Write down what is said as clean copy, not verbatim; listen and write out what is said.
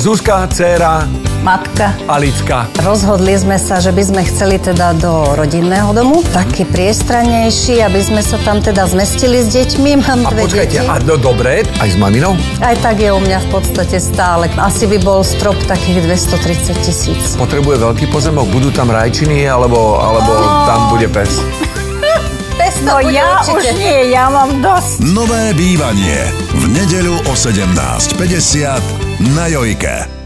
Zuzka, dcéra, matka, Alicka. Rozhodli sme sa, že by sme chceli teda do rodinného domu, taký priestranejší, aby sme sa tam teda zmestili s deťmi. Mám dve počkajte, deti. Dobre, aj s maminou? Aj tak je u mňa v podstate stále. Asi by bol strop takých 230 000. Potrebuje veľký pozemok, budú tam rajčiny, alebo tam bude pes? No ja určite. Už nie, ja mám dosť. Nové bývanie v nedeľu o 17:50 na Jojke.